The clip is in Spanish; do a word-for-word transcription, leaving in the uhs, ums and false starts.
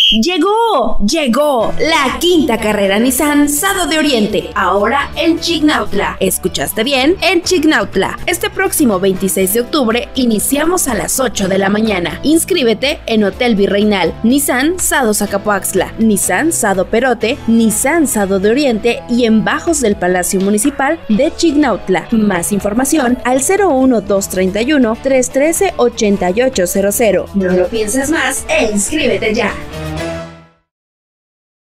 Llegó, llegó la quinta carrera Nissan Sado de Oriente, ahora en Chignautla. ¿Escuchaste bien? En Chignautla. Este próximo veintiséis de octubre iniciamos a las ocho de la mañana. Inscríbete en Hotel Virreinal, Nissan Sado Zacapoaxtla, Nissan Sado Perote, Nissan Sado de Oriente y en Bajos del Palacio Municipal de Chignautla. Más información al cero uno dos treinta y uno, trescientos trece, ochenta y ocho cero cero. No lo pienses más e inscríbete ya.